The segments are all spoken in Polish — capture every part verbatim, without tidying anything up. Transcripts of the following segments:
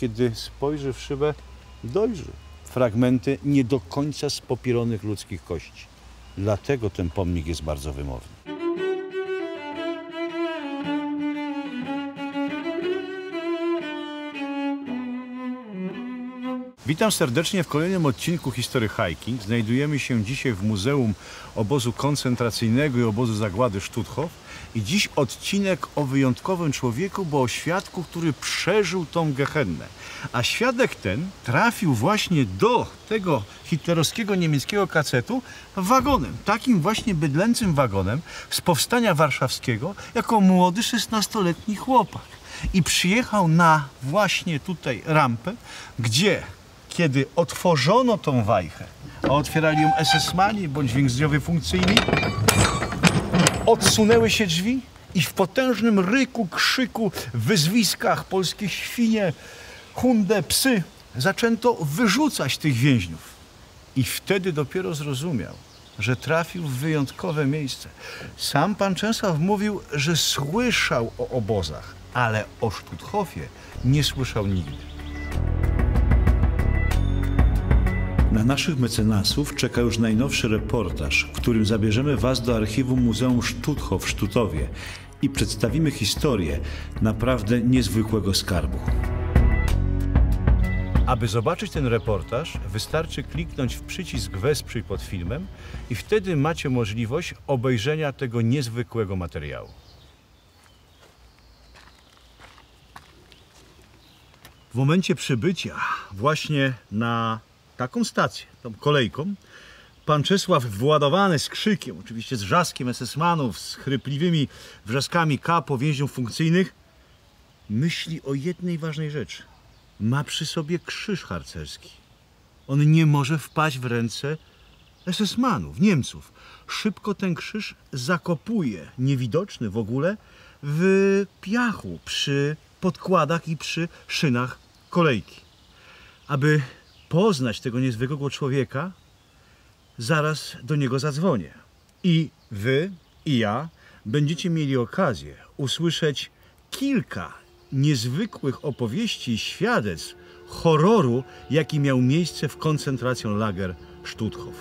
kiedy spojrzy w szybę, dojrzy fragmenty nie do końca spopielonych ludzkich kości. Dlatego ten pomnik jest bardzo wymowny. Witam serdecznie w kolejnym odcinku History Hiking. Znajdujemy się dzisiaj w Muzeum Obozu Koncentracyjnego i Obozu Zagłady Stutthof. I dziś odcinek o wyjątkowym człowieku, bo o świadku, który przeżył tą gehennę. A świadek ten trafił właśnie do tego hitlerowskiego niemieckiego kacetu wagonem. Takim właśnie bydlęcym wagonem z powstania warszawskiego jako młody szesnastoletni chłopak. I przyjechał na właśnie tutaj rampę, gdzie kiedy otworzono tą wajchę, a otwierali ją esesmani bądź więźniowie funkcyjni, odsunęły się drzwi i w potężnym ryku, krzyku, wyzwiskach polskie świnie, hunde, psy zaczęto wyrzucać tych więźniów. I wtedy dopiero zrozumiał, że trafił w wyjątkowe miejsce. Sam pan Częsław mówił, że słyszał o obozach, ale o Stutthofie nie słyszał nigdy. Na naszych mecenasów czeka już najnowszy reportaż, w którym zabierzemy Was do archiwum Muzeum Stutthof w Sztutowie i przedstawimy historię naprawdę niezwykłego skarbu. Aby zobaczyć ten reportaż, wystarczy kliknąć w przycisk Wesprzyj pod filmem i wtedy macie możliwość obejrzenia tego niezwykłego materiału. W momencie przybycia właśnie na taką stację, tą kolejką, pan Czesław, władowany z krzykiem, oczywiście z wrzaskiem esesmanów, z chrypliwymi wrzaskami kapo, więźniów funkcyjnych, myśli o jednej ważnej rzeczy. Ma przy sobie krzyż harcerski. On nie może wpaść w ręce esesmanów, Niemców. Szybko ten krzyż zakopuje, niewidoczny w ogóle, w piachu przy podkładach i przy szynach kolejki. Aby poznać tego niezwykłego człowieka, zaraz do niego zadzwonię. I wy, i ja będziecie mieli okazję usłyszeć kilka niezwykłych opowieści i świadectw horroru, jaki miał miejsce w koncentracjonlager Stutthof.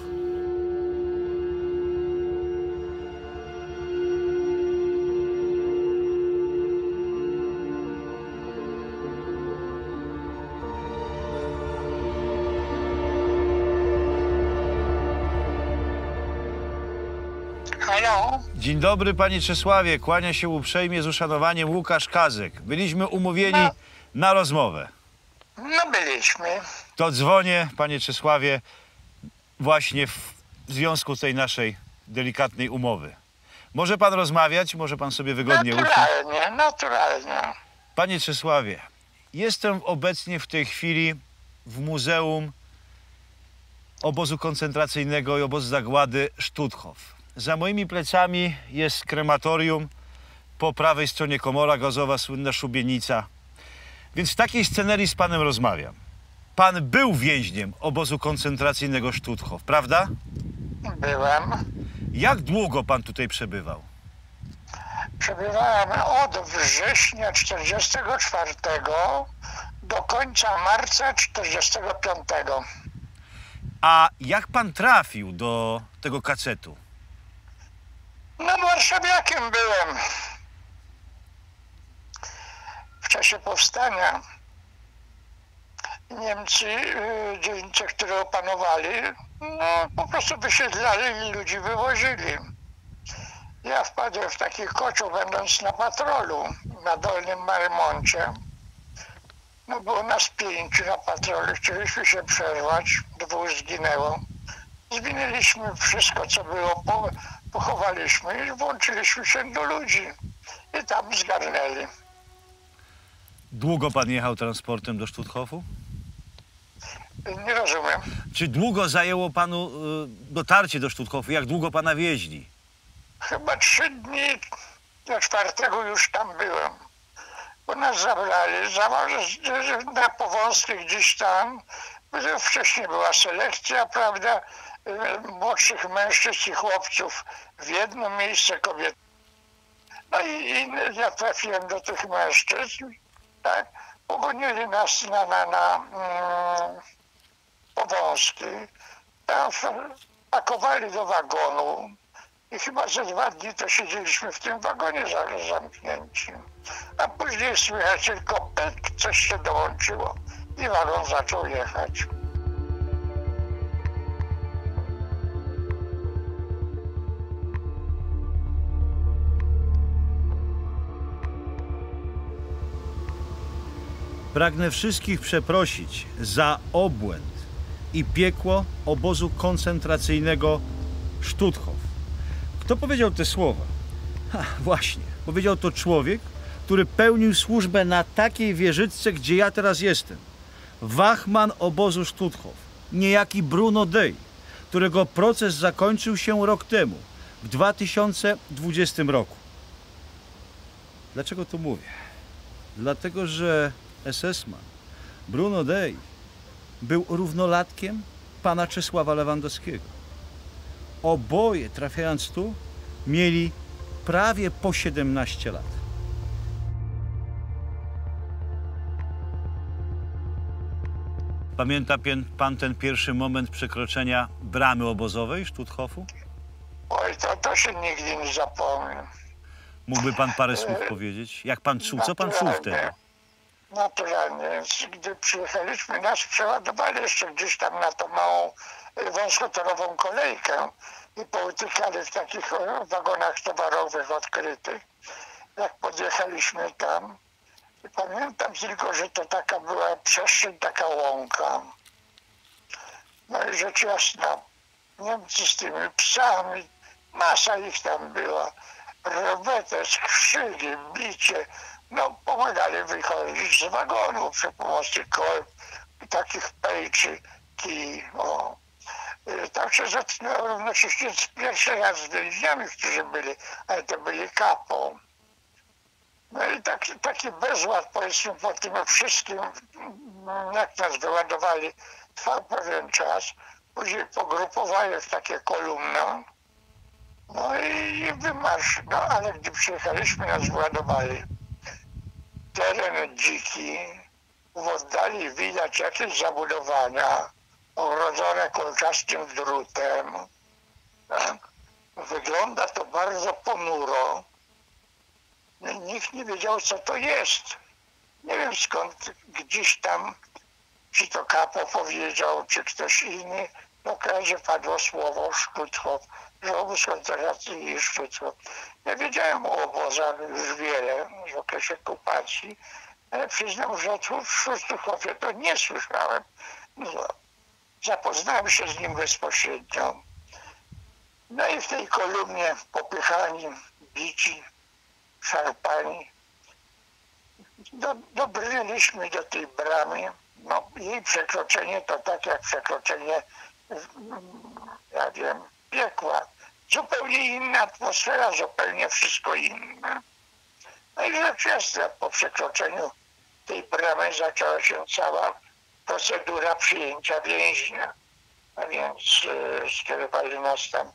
Halo? Dzień dobry, panie Czesławie. Kłania się uprzejmie z uszanowaniem Łukasz Kazek. Byliśmy umówieni No. na rozmowę. No byliśmy. To dzwonię, panie Czesławie, właśnie w związku tej naszej delikatnej umowy. Może pan rozmawiać, może pan sobie wygodnie usiąść. Naturalnie, naturalnie. Panie Czesławie, jestem obecnie w tej chwili w Muzeum Obozu Koncentracyjnego i Obozu Zagłady Stutthof. Za moimi plecami jest krematorium, po prawej stronie komora gazowa, słynna szubienica. Więc w takiej scenerii z panem rozmawiam. Pan był więźniem obozu koncentracyjnego Stutthof, prawda? Byłem. Jak długo pan tutaj przebywał? Przebywałem od września czterdziestego czwartego do końca marca czterdziestego piątego. A jak pan trafił do tego kacetu? No warszawiakiem byłem. W czasie powstania Niemcy, yy, dzielnice, które opanowali, no po prostu wysiedlali i ludzi wywozili. Ja wpadłem w taki kocioł, będąc na patrolu na Dolnym Marymoncie. No było nas pięciu na patrolu, chcieliśmy się przerwać, dwóch zginęło. Zwinęliśmy wszystko, co było, po, pochowaliśmy i włączyliśmy się do ludzi i tam zgarnęli. Długo pan jechał transportem do Stutthofu? Nie rozumiem. Czy długo zajęło panu y, dotarcie do Stutthofu? Jak długo pana wieźli? Chyba trzy dni, do czwartego już tam byłem. Bo nas zabrali, zabrali na Powązkich gdzieś tam. Wcześniej była selekcja, prawda, młodszych mężczyzn i chłopców w jedno miejsce, kobiet. No i, i ja trafiłem do tych mężczyzn, tak. pogonili nas na, na, na mm, Powązki. Tam pakowali do wagonu i chyba ze dwa dni to siedzieliśmy w tym wagonie zamknięci. A później słychać tylko pyk, coś się dołączyło i wagon zaczął jechać. Pragnę wszystkich przeprosić za obłęd i piekło obozu koncentracyjnego Stutthof. Kto powiedział te słowa? Ha, właśnie, powiedział to człowiek, który pełnił służbę na takiej wieżyczce, gdzie ja teraz jestem. Wachman obozu Stutthof, niejaki Bruno Dey, którego proces zakończył się rok temu, w dwa tysiące dwudziestym roku. Dlaczego to mówię? Dlatego, że esesman Bruno Dey był równolatkiem pana Czesława Lewandowskiego. Oboje, trafiając tu, mieli prawie po siedemnaście lat. Pamięta pan ten pierwszy moment przekroczenia bramy obozowej Stutthofu? Oj, to, to się nigdy nie zapomnę. Mógłby pan parę słów powiedzieć? Jak pan czuł? Co pan czuł wtedy? Naturalnie. Gdy przyjechaliśmy, nas przeładowali jeszcze gdzieś tam na tą małą wąskotorową kolejkę i poutykali w takich wagonach towarowych odkrytych. Jak podjechaliśmy tam, i pamiętam tylko, że to taka była przestrzeń, taka łąka. No i rzecz jasna, Niemcy z tymi psami, masa ich tam była, rwete, skrzygi, bicie, no pomagali wychodzić z wagonu przy pomocy kolb, takich pejczy, kij, o. Tak się zaczynało równocześnie pierwszy raz z więźniami, którzy byli, ale to byli kapo. No i taki, taki bezład, powiedzmy, po tym wszystkim, jak nas wyładowali, trwał pewien czas. Później pogrupowali w takie kolumny. No i wymarsz. No ale gdy przyjechaliśmy, nas wyładowali. Teren dziki, w oddali widać jakieś zabudowania, ogrodzone kolczastym drutem. Tak? Wygląda to bardzo ponuro. Nikt nie wiedział, co to jest. Nie wiem skąd, gdzieś tam, czy to kapo powiedział, czy ktoś inny, no w razie padło słowo Stutthof, że obóz koncentracyjny i Stutthof. Ja wiedziałem o obozach już wiele w okresie okupacji, ale przyznam, że tu w Stutthofie to nie słyszałem. No, zapoznałem się z nim bezpośrednio. No i w tej kolumnie popychani, bici, szarpani. Do, dobrnęliśmy do tej bramy. No, jej przekroczenie to tak jak przekroczenie, ja wiem, piekła. Zupełnie inna atmosfera, zupełnie wszystko inne. No i rzecz jasna, po przekroczeniu tej bramy zaczęła się cała procedura przyjęcia więźnia. A więc e, skierowali nas tam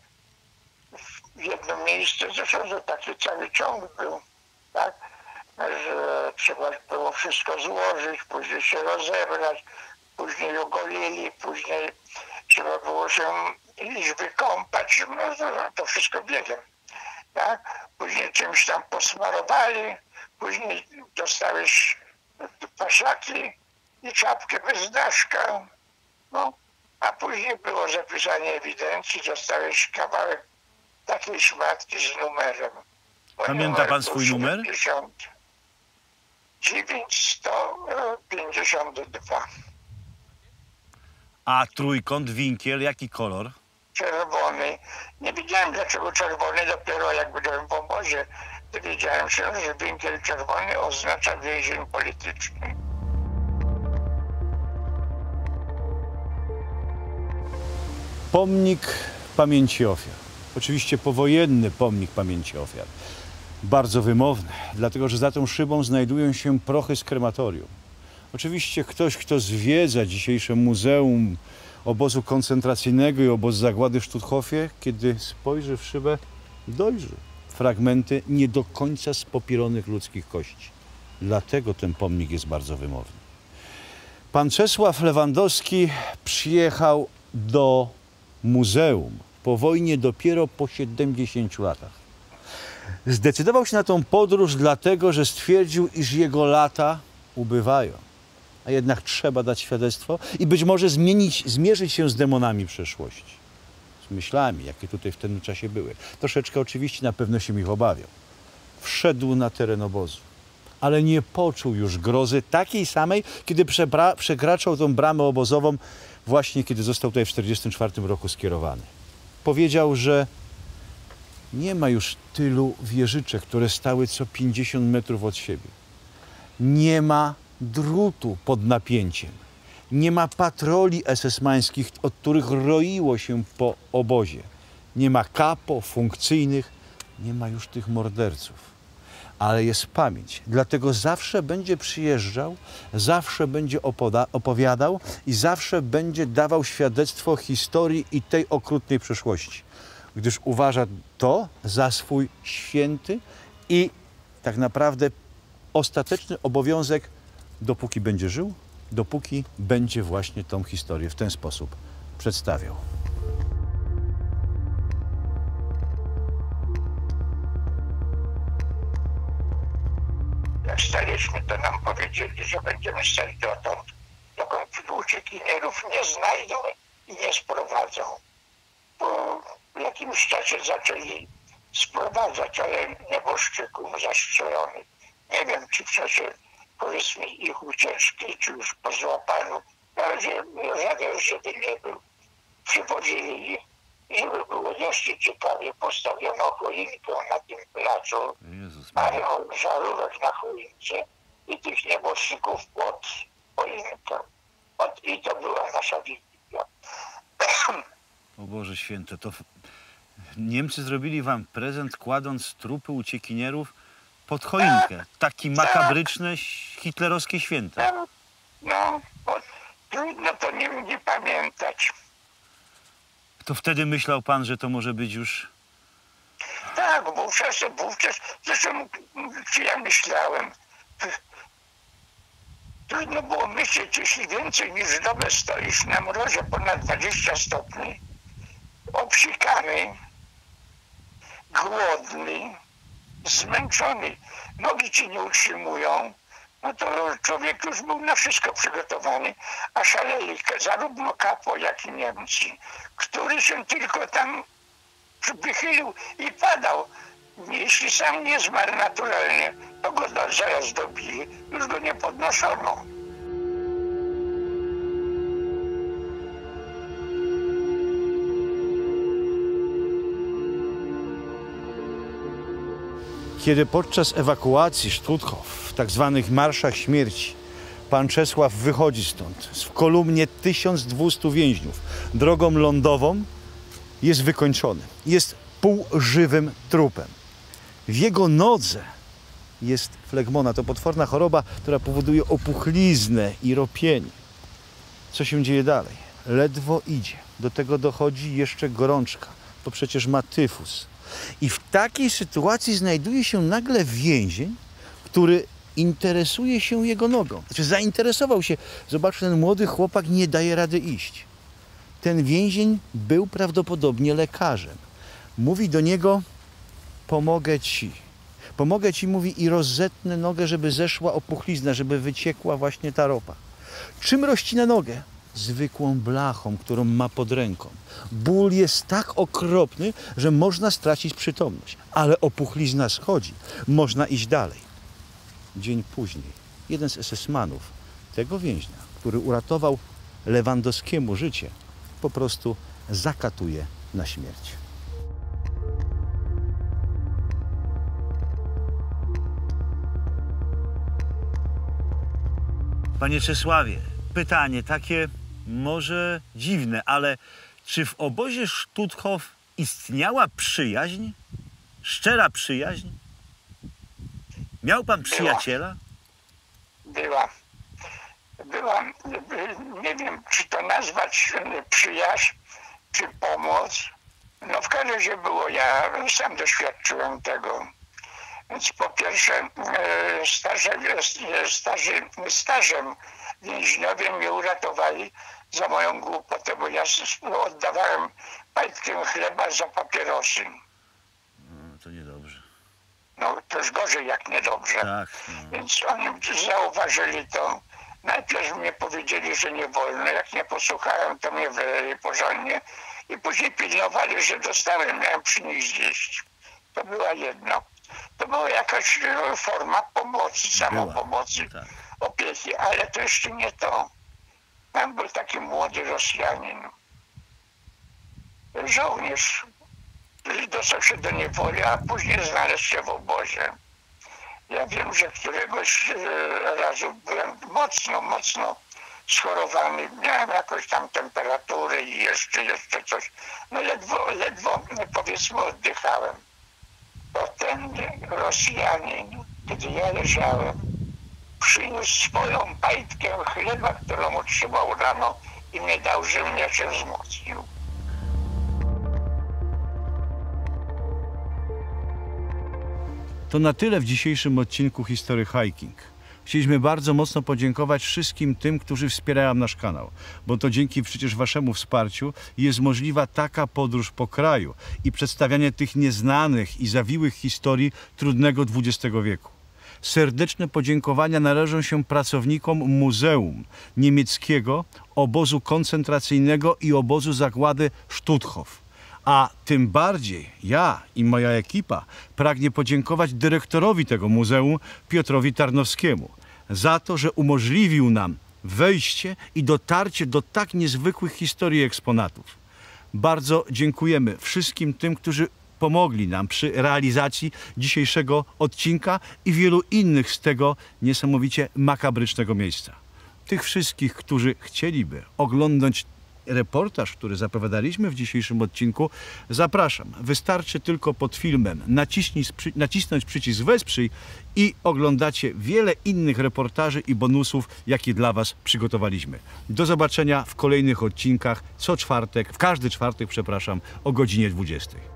w jedno miejsce, zresztą, że taki cały ciąg był, tak, że trzeba było wszystko złożyć, później się rozebrać, później ogolili, później trzeba było się iść wykąpać, no to, to wszystko biegiem, tak, później czymś tam posmarowali, później dostałeś paszaki i czapkę bez daszka, no, a później było zapisanie ewidencji, dostałeś kawałek takiej szmatki z numerem. Pamięta pan swój numer? dziewięćset pięćdziesiąt dwa. A trójkąt, winkiel, jaki kolor? Czerwony. Nie wiedziałem dlaczego czerwony, dopiero jak byłem w obozie, dowiedziałem się, że winkiel czerwony oznacza więzień polityczny. Pomnik pamięci ofiar. Oczywiście powojenny pomnik pamięci ofiar. Bardzo wymowny, dlatego że za tą szybą znajdują się prochy z krematorium. Oczywiście ktoś, kto zwiedza dzisiejsze Muzeum Obozu Koncentracyjnego i Obozu Zagłady w Stutthofie, kiedy spojrzy w szybę, dojrzy fragmenty nie do końca spopielonych ludzkich kości. Dlatego ten pomnik jest bardzo wymowny. Pan Czesław Lewandowski przyjechał do muzeum po wojnie dopiero po siedemdziesięciu latach. Zdecydował się na tą podróż dlatego, że stwierdził, iż jego lata ubywają. A jednak trzeba dać świadectwo i być może zmienić, zmierzyć się z demonami przeszłości. Z myślami, jakie tutaj w tym czasie były. Troszeczkę oczywiście na pewno się ich obawiał. Wszedł na teren obozu, ale nie poczuł już grozy takiej samej, kiedy przekraczał tą bramę obozową właśnie kiedy został tutaj w tysiąc dziewięćset czterdziestym czwartym roku skierowany. Powiedział, że nie ma już tylu wieżyczek, które stały co pięćdziesiąt metrów od siebie. Nie ma drutu pod napięciem. Nie ma patroli esesmańskich, od których roiło się po obozie. Nie ma kapo funkcyjnych, nie ma już tych morderców. Ale jest pamięć. Dlatego zawsze będzie przyjeżdżał, zawsze będzie opowiadał i zawsze będzie dawał świadectwo historii i tej okrutnej przeszłości. Gdyż uważa to za swój święty i tak naprawdę ostateczny obowiązek, dopóki będzie żył, dopóki będzie właśnie tą historię w ten sposób przedstawiał. Jak staliśmy, to nam powiedzieli, że będziemy stali dotąd, dokąd uciekinierów nie znajdą i nie sprowadzą. Po jakimś czasie zaczęli sprowadzać, ale nieboszczyków zastrzelonych. Nie wiem, czy w czasie, powiedzmy, ich ucieczki, czy już po złapaniu, na razie żaden Żydy nie był. Przywodzili ich, żeby było jeszcze ciekawie, postawiono choinkę na tym placu, parę żarówek na choince i tych nieboszczyków pod choinkę. I to była nasza wigilia. O Boże Święte, to Niemcy zrobili wam prezent, kładąc trupy uciekinierów pod choinkę. Taki makabryczne, hitlerowskie święta. No, bo trudno to nie, nie pamiętać. To wtedy myślał pan, że to może być już... Tak, wówczas, wówczas, zresztą czy ja myślałem, trudno było myśleć, jeśli więcej niż dobę stoisz na mrozie ponad dwadzieścia stopni, obsikany, głodny, zmęczony, nogi ci nie utrzymują, no to człowiek już był na wszystko przygotowany, a szaleli zarówno kapo, jak i Niemcy, który się tylko tam wychylił i padał. Jeśli sam nie zmarł naturalnie, to go do, zaraz dobili, już go nie podnoszono. Kiedy podczas ewakuacji Stutthof w tak zwanych marszach śmierci pan Czesław wychodzi stąd w kolumnie tysiąc dwustu więźniów drogą lądową, jest wykończony. Jest półżywym trupem. W jego nodze jest flegmona. To potworna choroba, która powoduje opuchliznę i ropienie. Co się dzieje dalej? Ledwo idzie. Do tego dochodzi jeszcze gorączka, bo przecież ma tyfus. I w takiej sytuacji znajduje się nagle więzień, który interesuje się jego nogą. Znaczy zainteresował się. Zobacz, ten młody chłopak nie daje rady iść. Ten więzień był prawdopodobnie lekarzem. Mówi do niego, pomogę ci. Pomogę ci, mówi, i rozetnę nogę, żeby zeszła opuchlizna, żeby wyciekła właśnie ta ropa. Czym rozcina nogę? Zwykłą blachą, którą ma pod ręką. Ból jest tak okropny, że można stracić przytomność. Ale opuchlizna schodzi. Można iść dalej. Dzień później jeden z esesmanów, tego więźnia, który uratował Lewandowskiemu życie, po prostu zakatuje na śmierć. Panie Czesławie, pytanie takie może dziwne, ale czy w obozie Stutthof istniała przyjaźń? Szczera przyjaźń? Miał pan przyjaciela? Była. Była. Nie wiem, czy to nazwać przyjaźń, czy pomoc. No w każdym razie było. Ja sam doświadczyłem tego. Więc po pierwsze staże, staży, stażem więźniowie mnie uratowali za moją głupotę, bo ja oddawałem pajtkę chleba za papierosy. No, to niedobrze. No to już gorzej jak niedobrze. Tak. No. Więc oni zauważyli to. Najpierw mnie powiedzieli, że nie wolno. Jak nie posłuchałem, to mnie wyleli porządnie. I później pilnowali, że dostałem, miałem przy nich zjeść. To była jedno. To była jakaś forma pomocy, samopomocy, tak. opieki, ale to jeszcze nie to. Tam był taki młody Rosjanin, żołnierz, który dostał się do niewoli, a później znalazł się w obozie. Ja wiem, że któregoś razu byłem mocno, mocno schorowany. Miałem jakąś tam temperaturę i jeszcze, jeszcze coś. No ledwo, ledwo powiedzmy oddychałem. To ten Rosjanin, kiedy ja leżałem, przyniósł swoją pajtkę chleba, którą otrzymał rano i mnie dał, żebym ja się wzmocnił. To na tyle w dzisiejszym odcinku History Hiking. Chcieliśmy bardzo mocno podziękować wszystkim tym, którzy wspierają nasz kanał, bo to dzięki przecież waszemu wsparciu jest możliwa taka podróż po kraju i przedstawianie tych nieznanych i zawiłych historii trudnego dwudziestego wieku. Serdeczne podziękowania należą się pracownikom Muzeum Niemieckiego, Obozu Koncentracyjnego i Obozu Zagłady Stutthof. A tym bardziej ja i moja ekipa pragnie podziękować dyrektorowi tego muzeum, Piotrowi Tarnowskiemu, za to, że umożliwił nam wejście i dotarcie do tak niezwykłych historii eksponatów. Bardzo dziękujemy wszystkim tym, którzy pomogli nam przy realizacji dzisiejszego odcinka i wielu innych z tego niesamowicie makabrycznego miejsca. Tych wszystkich, którzy chcieliby oglądać reportaż, który zapowiadaliśmy w dzisiejszym odcinku, zapraszam. Wystarczy tylko pod filmem naciśnij, nacisnąć przycisk Wesprzyj i oglądacie wiele innych reportaży i bonusów, jakie dla was przygotowaliśmy. Do zobaczenia w kolejnych odcinkach co czwartek, w każdy czwartek, przepraszam, o godzinie dwudziestej.